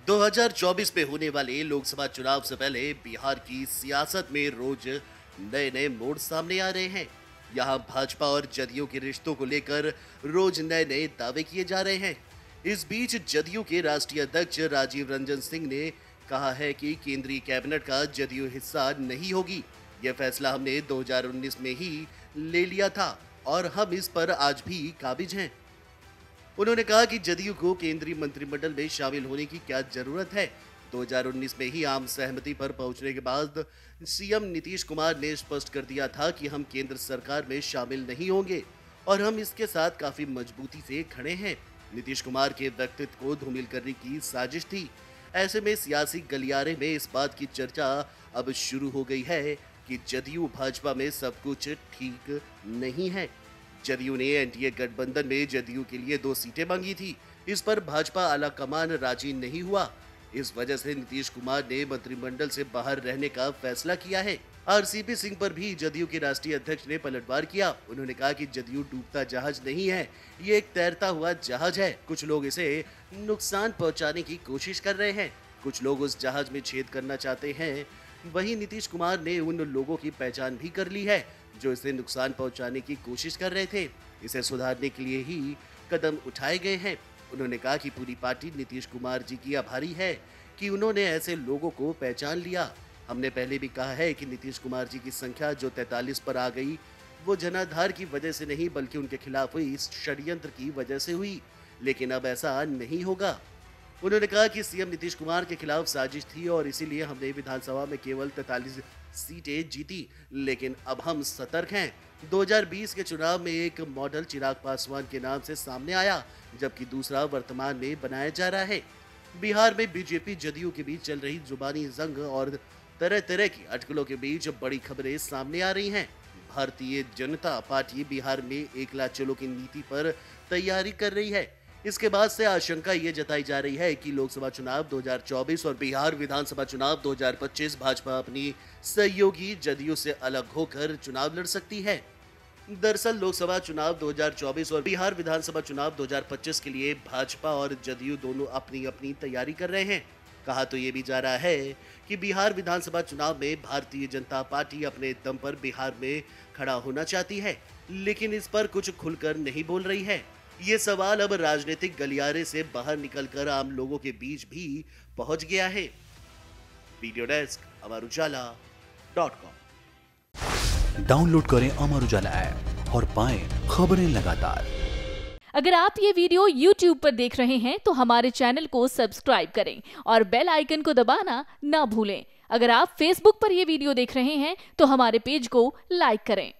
2024 में होने वाले लोकसभा चुनाव से पहले बिहार की सियासत में रोज नए नए मोड़ सामने आ रहे हैं। यहां भाजपा और जदयू के रिश्तों को लेकर रोज नए नए दावे किए जा रहे हैं। इस बीच जदयू के राष्ट्रीय अध्यक्ष राजीव रंजन सिंह ने कहा है कि केंद्रीय कैबिनेट का जदयू हिस्सा नहीं होगी। यह फैसला हमने 2019 में ही ले लिया था और हम इस पर आज भी काबिज हैं। उन्होंने कहा कि जदयू को केंद्रीय मंत्रिमंडल में शामिल होने की क्या जरूरत है। 2019 में ही आम सहमति पर पहुंचने के बाद सीएम नीतीश कुमार ने स्पष्ट कर दिया था कि हम केंद्र सरकार में शामिल नहीं होंगे और हम इसके साथ काफी मजबूती से खड़े हैं। नीतीश कुमार के व्यक्तित्व को धूमिल करने की साजिश थी। ऐसे में सियासी गलियारे में इस बात की चर्चा अब शुरू हो गई है कि जदयू भाजपा में सब कुछ ठीक नहीं है। जदयू ने एनडीए गठबंधन में जदयू के लिए 2 सीटें मांगी थी। इस पर भाजपा आलाकमान राजी नहीं हुआ। इस वजह से नीतीश कुमार ने मंत्रिमंडल से बाहर रहने का फैसला किया है। आरसीपी सिंह पर भी जदयू के राष्ट्रीय अध्यक्ष ने पलटवार किया। उन्होंने कहा कि जदयू डूबता जहाज नहीं है, ये एक तैरता हुआ जहाज है। कुछ लोग इसे नुकसान पहुंचाने की कोशिश कर रहे हैं, कुछ लोग उस जहाज में छेद करना चाहते हैं। वहीं नीतीश कुमार ने उन लोगों की पहचान भी कर ली है जो इसे नुकसान पहुंचाने की कोशिश कर रहे थे। इसे सुधारने के लिए ही कदम उठाए गए हैं। उन्होंने कहा कि पूरी पार्टी नीतीश कुमार जी की आभारी है कि उन्होंने ऐसे लोगों को पहचान लिया। हमने पहले भी कहा है कि नीतीश कुमार जी की संख्या जो 43 पर आ गई वो जनाधार की वजह से नहीं बल्कि उनके खिलाफ हुई इस षड्यंत्र की वजह से हुई, लेकिन अब ऐसा नहीं होगा। उन्होंने कहा कि सीएम नीतीश कुमार के खिलाफ साजिश थी और इसीलिए हमने विधानसभा में केवल 43 सीटें जीती, लेकिन अब हम सतर्क हैं। 2020 के चुनाव में एक मॉडल चिराग पासवान के नाम से सामने आया, जबकि दूसरा वर्तमान में बनाया जा रहा है। बिहार में बीजेपी जदयू के बीच चल रही जुबानी जंग और तरह तरह की अटकलों के बीच बड़ी खबरें सामने आ रही हैं। भारतीय जनता पार्टी बिहार में एकला चलो की नीति पर तैयारी कर रही है। इसके बाद से आशंका ये जताई जा रही है कि लोकसभा चुनाव 2024 और बिहार विधानसभा चुनाव 2025 भाजपा अपनी सहयोगी जदयू से अलग होकर चुनाव लड़ सकती है। दरअसल लोकसभा चुनाव 2024 और बिहार विधानसभा चुनाव 2025 के लिए भाजपा और जदयू दोनों अपनी अपनी तैयारी कर रहे हैं। कहा तो ये भी जा रहा है कि बिहार विधानसभा चुनाव में भारतीय जनता पार्टी अपने दम पर बिहार में खड़ा होना चाहती है, लेकिन इस पर कुछ खुलकर नहीं बोल रही है। ये सवाल अब राजनीतिक गलियारे से बाहर निकलकर आम लोगों के बीच भी पहुंच गया है। Video desk amarujala.com। डाउनलोड करें अमर उजाला ऐप और पाएं खबरें लगातार। अगर आप ये वीडियो YouTube पर देख रहे हैं तो हमारे चैनल को सब्सक्राइब करें और बेल आइकन को दबाना ना भूलें। अगर आप Facebook पर ये वीडियो देख रहे हैं तो हमारे पेज को लाइक करें।